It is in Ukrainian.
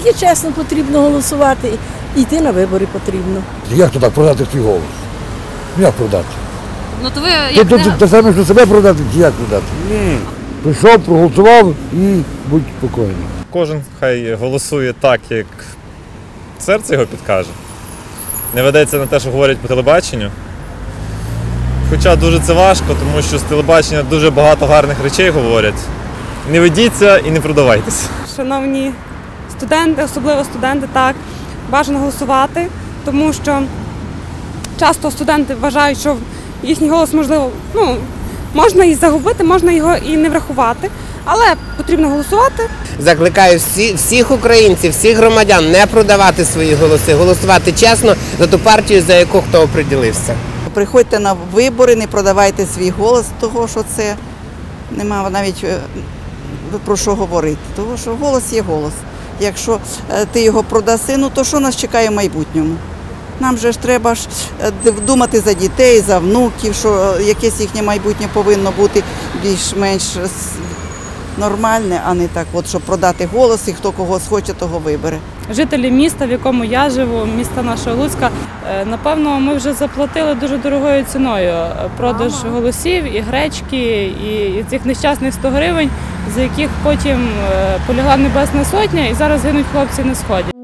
Тільки чесно потрібно голосувати, і йти на вибори потрібно. Як то так продати свій голос? Як продати? Ну то ви як не... Те саме, що себе продати, чи як продати? Ні. Прийшов, проголосував і будь спокійний. Кожен хай голосує так, як серце його підкаже. Не ведеться на те, що говорять по телебаченню. Хоча дуже це важко, тому що з телебачення дуже багато гарних речей говорять. Не ведіться і не продавайтеся. Шановні студенти, особливо студенти, так, бажано голосувати, тому що часто студенти вважають, що їхній голос, можливо, можна і загубити, можна його і не врахувати, але потрібно голосувати. Закликаю всіх українців, всіх громадян не продавати свої голоси, голосувати чесно за ту партію, за яку хто оприділився. Приходьте на вибори, не продавайте свій голос, того що це немає навіть про що говорити, тому що голос є голос. Якщо ти його продаси, то що нас чекає в майбутньому? Нам же ж треба думати за дітей, за внуків, що якесь їхнє майбутнє повинно бути більш-менш нормальне, а не так, щоб продати голос і хто кого хоче, того вибере. Жителі міста, в якому я живу, міста нашого Луцька, напевно, ми вже заплатили дуже дорогою ціною продаж голосів і гречки, і цих нещасних 100 гривень, за яких потім полягла Небесна Сотня, і зараз гинуть хлопці на Сході.